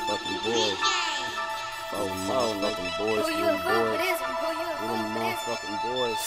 motherfucking boys. Oh, motherfucking boys. We them motherfucking boys.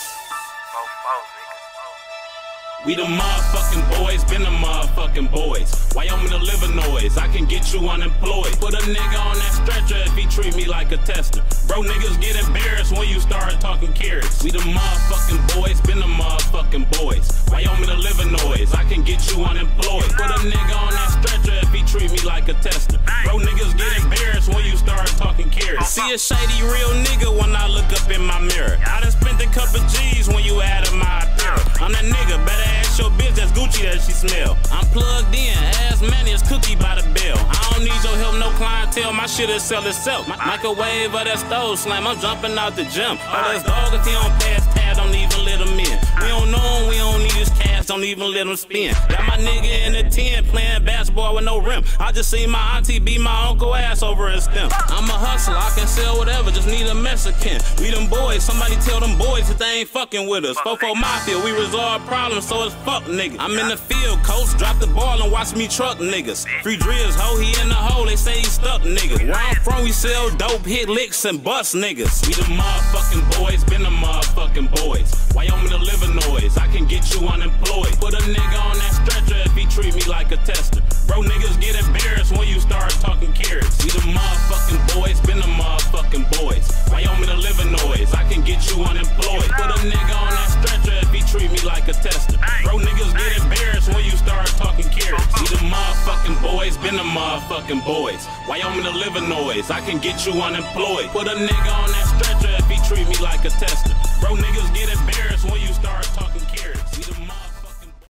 We the motherfucking boys, been the motherfucking boys. Wyoming to Illinois, I can get you unemployed. Put a nigga on that stretcher if he treat me like a tester. Bro, niggas get embarrassed when you start talking carrots. We the motherfucking boys, been the motherfucking boys. Wyoming to Illinois, I can get you unemployed. Put a nigga on that stretcher if he treat me like a tester. Bro, niggas get embarrassed when you start talking carrots. See a shady real nigga when I look up in my mirror. I done spent a couple G's when you added my apparel. I'm that nigga, better ask your bitch that's Gucci that she smell. I'm plugged in, ass money is cookie by the bell. I don't need your help, no clientele, my shit is sell itself. Microwave or that stove slam, I'm jumping out the gym. Oh, that's dog if he don't pass tab, don't even let him in. We don't know him, we don't need his cash, don't even let him spin. Got my nigga in the 10 playing basketball with no rim. I just seen my auntie beat my uncle ass over his stem. I'm a hustler, I can sell whatever, just need a Mexican. We them boys, somebody tell them boys that they ain't fucking with us. Fofo Mafia, we resolve problems, so it's fuck niggas. I'm in the field, coach, drop the ball and watch me truck niggas. Free drills, ho, he in the hole, they say he stuck niggas. Where I'm from, we sell dope, hit licks and bust niggas. We the motherfucking boys, been the motherfucking boys. Wyoming to Illinois, I can get you unemployed. Put a nigga on that stretcher if he treat me like a tester. Bro, niggas get embarrassed when you start talking carrots. We the motherfucking boys, been the motherfucking boys. Wyoming to Illinois, I can get you unemployed. Put a nigga on that stretcher if he treat me like a tester. Bro, niggas get embarrassed when you start talking carrots. We the motherfucking boys, been the motherfucking boys. Wyoming to Illinois, I can get you unemployed. Put a nigga on that stretcher if he treat me like a tester. Bro, niggas get embarrassed when you start talking carrots.